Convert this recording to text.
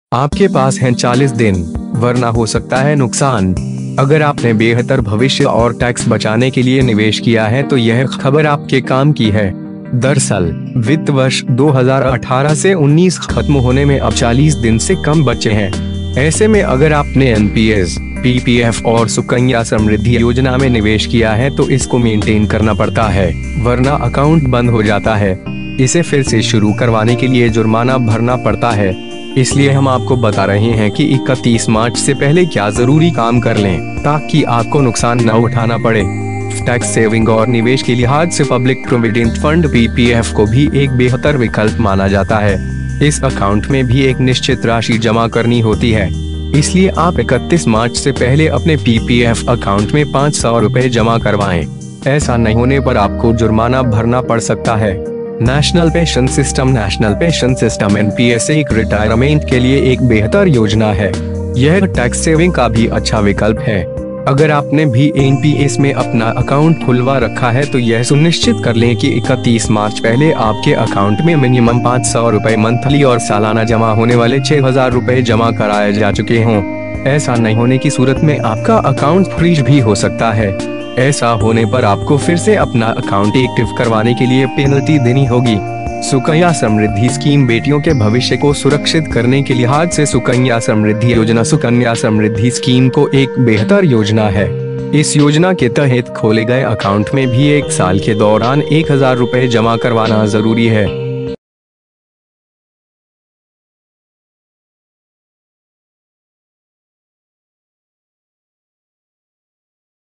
आपके पास हैं 40 दिन, वरना हो सकता है नुकसान। अगर आपने बेहतर भविष्य और टैक्स बचाने के लिए निवेश किया है तो यह खबर आपके काम की है। दरअसल वित्त वर्ष 2018 से 19 खत्म होने में अब 40 दिन से कम बचे हैं। ऐसे में अगर आपने एनपीएस, पीपीएफ और सुकन्या समृद्धि योजना में निवेश किया है तो इसको मेंटेन करना पड़ता है, वरना अकाउंट बंद हो जाता है। इसे फिर से शुरू करवाने के लिए जुर्माना भरना पड़ता है। इसलिए हम आपको बता रहे हैं कि 31 मार्च से पहले क्या जरूरी काम कर लें ताकि आपको नुकसान न उठाना पड़े। टैक्स सेविंग और निवेश के लिहाज से पब्लिक प्रोविडेंट फंड पीपीएफ को भी एक बेहतर विकल्प माना जाता है। इस अकाउंट में भी एक निश्चित राशि जमा करनी होती है, इसलिए आप 31 मार्च से पहले अपने पीपीएफ अकाउंट में 500 रुपए जमा करवाएं। ऐसा नहीं होने पर आपको जुर्माना भरना पड़ सकता है। नेशनल पेंशन सिस्टम एनपीएस एक रिटायरमेंट के लिए एक बेहतर योजना है। यह टैक्स सेविंग का भी अच्छा विकल्प है। अगर आपने भी एनपीएस में अपना अकाउंट खुलवा रखा है तो यह सुनिश्चित कर लें कि 31 मार्च पहले आपके अकाउंट में मिनिमम 500 रुपए मंथली और सालाना जमा होने वाले 6000 रुपए जमा कराए जा चुके हों। ऐसा नहीं होने की सूरत में आपका अकाउंट फ्रीज भी हो सकता है। ऐसा होने पर आपको फिर से अपना अकाउंट एक्टिव करवाने के लिए पेनल्टी देनी होगी। सुकन्या समृद्धि स्कीम बेटियों के भविष्य को सुरक्षित करने के लिहाज से सुकन्या समृद्धि स्कीम को एक बेहतर योजना है। इस योजना के तहत खोले गए अकाउंट में भी 1 साल के दौरान 1000 रुपए जमा करवाना जरूरी है।